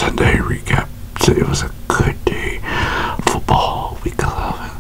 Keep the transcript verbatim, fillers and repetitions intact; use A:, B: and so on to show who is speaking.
A: Sunday recap. So it was a good day. Football, week eleven.